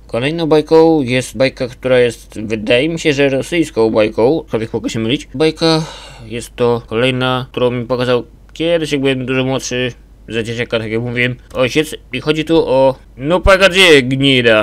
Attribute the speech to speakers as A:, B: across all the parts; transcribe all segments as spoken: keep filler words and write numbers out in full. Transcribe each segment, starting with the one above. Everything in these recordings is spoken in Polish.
A: Kolejną bajką jest bajka, która jest, wydaje mi się, że rosyjską bajką, aczkolwiek mogę się mylić. Bajka jest to kolejna, którą mi pokazał kiedyś, jak byłem dużo młodszy, za dzieciaka, tak jak mówiłem, ojciec. I chodzi tu o... No pagadzie, gnida.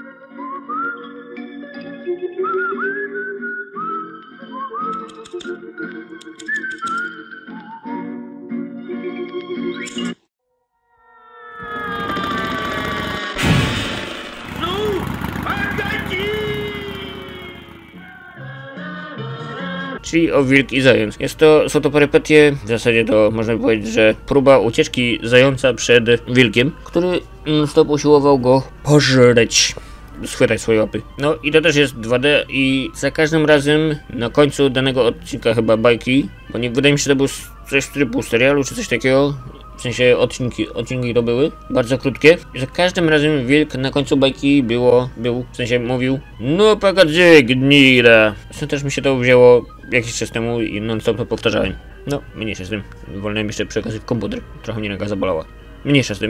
A: Czyli o wilk i zając. Jest to, są to perypetie, w zasadzie to można powiedzieć, że próba ucieczki zająca przed wilkiem, który non-stop usiłował go pożreć, schwytać swoje łapy. No i to też jest dwa D i za każdym razem na końcu danego odcinka chyba bajki, bo nie wydaje mi się, że to był coś typu serialu czy coś takiego, w sensie odcinki, odcinki to były, bardzo krótkie. I za każdym razem wilk na końcu bajki było, był, w sensie mówił, no pagadzie, gnida. Zresztą też mi się to wzięło jakiś czas temu i non-stop to powtarzałem. No, mniejsza z tym. Wolałem jeszcze przy okazji w komputer. Trochę mnie noga zabolała. Mniejsza z tym.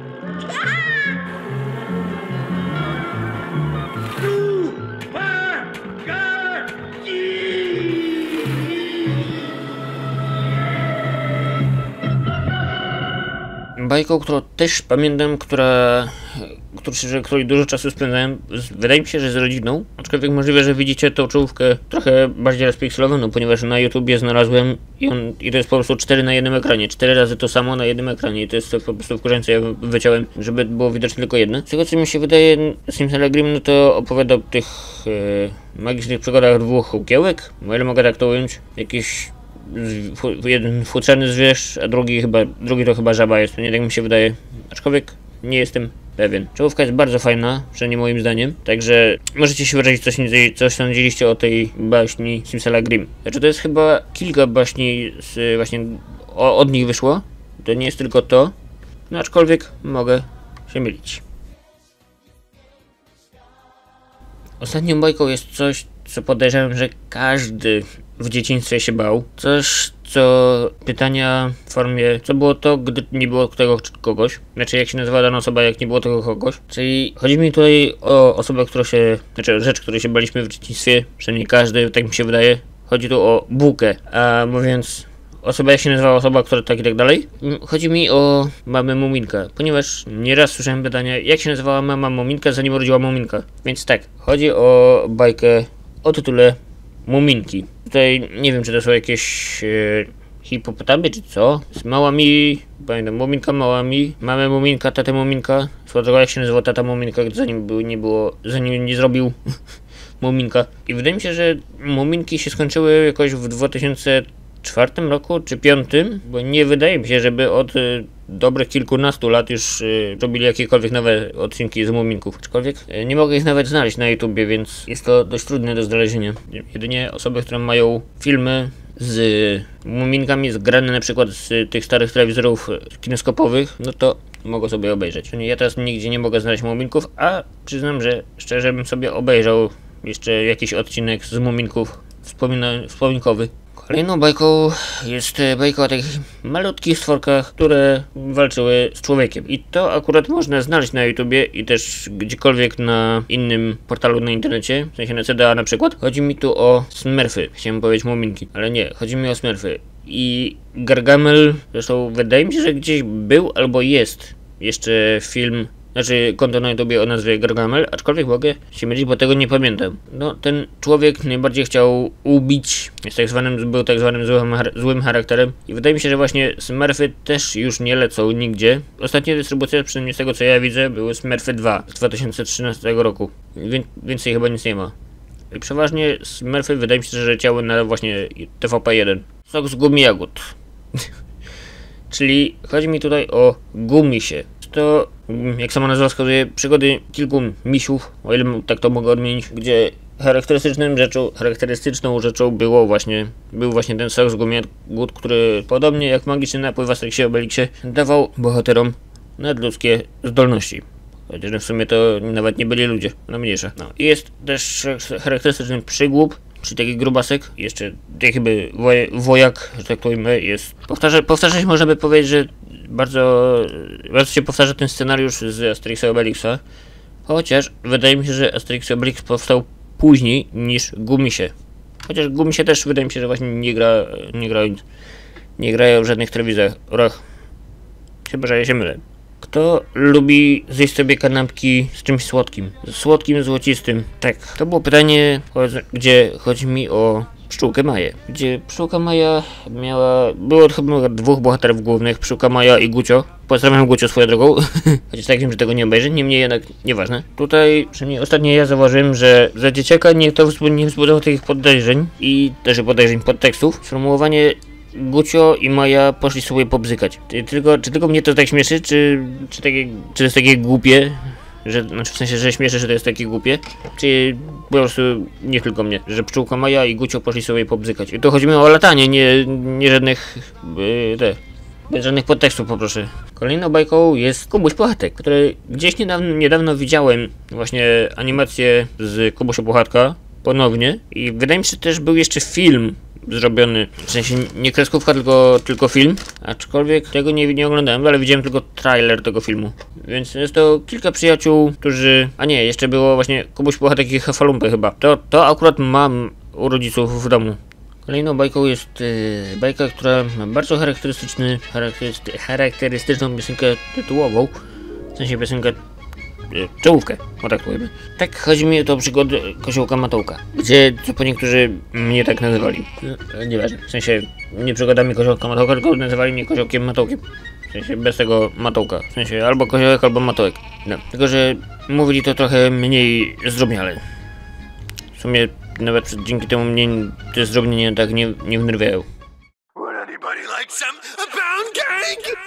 A: Bajką, którą też pamiętam, która, której, której dużo czasu spędzałem, wydaje mi się, że z rodziną, aczkolwiek możliwe, że widzicie tą czołówkę trochę bardziej rozpikselowaną, ponieważ na YouTubie znalazłem i, on, i to jest po prostu cztery na jednym ekranie, cztery razy to samo na jednym ekranie i to jest to po prostu wkurzające, ja wyciąłem, żeby było widoczne tylko jedno. Z tego co mi się wydaje, Simsalagrim, no to opowiada o tych e, magicznych przygodach dwóch kukiełek, o ile mogę tak to ująć, jakiś jeden futrzany zwierz, a drugi chyba, drugi to chyba żaba jest, nie tak mi się wydaje, aczkolwiek nie jestem pewien. Czołówka jest bardzo fajna, przynajmniej moim zdaniem, także możecie się wyrazić, coś, coś sądziliście o tej baśni Simsalagrim. Znaczy to jest chyba kilka baśni z, właśnie o, od nich wyszło, to nie jest tylko to, no aczkolwiek mogę się mylić. Ostatnią bajką jest coś, co podejrzewam, że każdy w dzieciństwie się bał. Coś, co pytania w formie, co było to, gdy nie było tego kogoś. Znaczy, jak się nazywa dana osoba, jak nie było tego kogoś. Czyli chodzi mi tutaj o osobę, którą się, znaczy rzecz, której się baliśmy w dzieciństwie, przynajmniej każdy, tak mi się wydaje. Chodzi tu o bułkę, a mówiąc osoba, jak się nazywała osoba, która tak i tak dalej. Chodzi mi o mamę Muminka, ponieważ nieraz słyszałem pytania, jak się nazywała mama Muminka, zanim urodziła Muminka. Więc tak, chodzi o bajkę o tytule Muminki. Tutaj nie wiem, czy to są jakieś e, hipopotamy, czy co? Z mała mi, pamiętam, Muminka, mała mi, mamy Muminka, tatę Muminka. Słowo, jak się nazywa tata Muminka, zanim był, nie było, zanim nie zrobił Muminka. I wydaje mi się, że Muminki się skończyły jakoś w dwa tysiące czwartym roku, czy piątym, bo nie wydaje mi się, żeby od y, dobrych kilkunastu lat już y, robili jakiekolwiek nowe odcinki z Muminków. Aczkolwiek y, nie mogę ich nawet znaleźć na YouTubie, więc jest to dość trudne do znalezienia. Jedynie osoby, które mają filmy z Muminkami zgrane na przykład z tych starych telewizorów kineskopowych, no to mogę sobie obejrzeć. Ja teraz nigdzie nie mogę znaleźć Muminków, a przyznam, że szczerze bym sobie obejrzał jeszcze jakiś odcinek z Muminków wspominkowy. Kolejną bajką jest bajka o tych malutkich stworkach, które walczyły z człowiekiem. I to akurat można znaleźć na YouTubie i też gdziekolwiek na innym portalu na internecie, w sensie na C D A na przykład. Chodzi mi tu o Smurfy, chciałem powiedzieć Muminki, ale nie, chodzi mi o Smurfy. I Gargamel, zresztą wydaje mi się, że gdzieś był albo jest jeszcze film, znaczy konto na YouTubie o nazwie Gargamel, aczkolwiek mogę się mylić, bo tego nie pamiętam. No, ten człowiek najbardziej chciał ubić, jest tak zwanym, był tak zwanym złym, złym charakterem i wydaje mi się, że właśnie Smurfy też już nie lecą nigdzie. Ostatnia dystrybucja, przynajmniej z tego co ja widzę, były Smurfy dwa z dwa tysiące trzynastego roku. Wię więcej chyba nic nie ma. I przeważnie Smurfy wydaje mi się, że leciały na właśnie T V P jeden. Sok z gumi jagód. Czyli chodzi mi tutaj o Gumisie. To, jak sama nazwa wskazuje, przygody kilku misiów, o ile tak to mogę odmienić, gdzie charakterystyczną rzeczą, charakterystyczną rzeczą było właśnie, był właśnie ten sok z gumi jagód, który podobnie jak magiczny napój w Asterixie Obelixie dawał bohaterom nadludzkie zdolności. Chociaż w sumie to nawet nie byli ludzie, no mniejsza. No. I jest też charakterystyczny przygłup, czyli taki grubasek, jeszcze jakby woj, wojak, że tak powiem, jest. Powtarza, powtarzać można by powiedzieć, że bardzo, bardzo się powtarza ten scenariusz z Asterixa Obelixa, Chociaż wydaje mi się, że Asterix i Obelix powstał później niż Gumisie. Chociaż Gumisie też wydaje mi się, że właśnie nie gra, nie gra, nie grają w żadnych telewizorach. Chyba, że ja się mylę. Kto lubi zjeść sobie kanapki z czymś słodkim? Słodkim, złocistym. Tak, to było pytanie, gdzie chodzi mi o Pszczółkę Maję. Gdzie Pszczółka Maja miała... Było chyba dwóch bohaterów głównych, Pszczółka Maja i Gucio. Pozdrawiam Gucio swoją drogą. Chociaż tak wiem, że tego nie obejrzy, niemniej jednak nieważne. Tutaj, przynajmniej ostatnio ja zauważyłem, że za dzieciaka nie to nie wzbudowało takich podejrzeń i też podejrzeń podtekstów. Sformułowanie Gucio i Maja poszli sobie pobzykać. Tylko, czy tylko mnie to tak śmieszy, czy, czy, takie, czy to jest takie głupie? Że, znaczy w sensie, że śmieszę, że to jest takie głupie, czy po prostu nie tylko mnie, że Pszczółka Maja i Gucio poszli sobie pobzykać. I to chodzi mi o latanie, nie, nie żadnych, yy, te, bez żadnych podtekstów poproszę. Kolejną bajką jest Kubuś Puchatek, który gdzieś niedawno, niedawno widziałem właśnie animację z Kubusia Puchatka ponownie i wydaje mi się, że też był jeszcze film zrobiony, w sensie nie kreskówka, tylko, tylko film, aczkolwiek tego nie, nie oglądałem, ale widziałem tylko trailer tego filmu. Więc jest to kilka przyjaciół, którzy... A nie, jeszcze było właśnie Kubuś Puchatek i Hefalumpy chyba. To, to akurat mam u rodziców w domu. Kolejną bajką jest yy, bajka, która ma bardzo charakterystyczny, charakterysty, charakterystyczną piosenkę tytułową, w sensie piosenkę czołówkę, o tak powiemy. Tak chodzi mi o to przygody Koziołka Matołka, gdzie co po niektórzy mnie tak nazywali. No, nieważne, w sensie nie przygodami Koziołka Matołka, tylko nazywali mnie Koziołkiem Matołkiem. W sensie bez tego Matołka, w sensie albo Koziołek, albo Matołek. No, tylko że mówili to trochę mniej zdrobniale. W sumie nawet dzięki temu mnie te zdrobnienia tak nie, nie wnerwiają.
B: Would anybody like some a pound cake?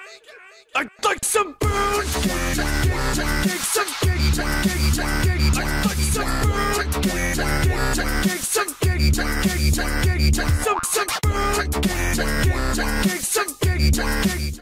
B: I'd like some pound cake, some cake, cake, cake, I'd like some pound cake, cake, some cake, cake, cake, some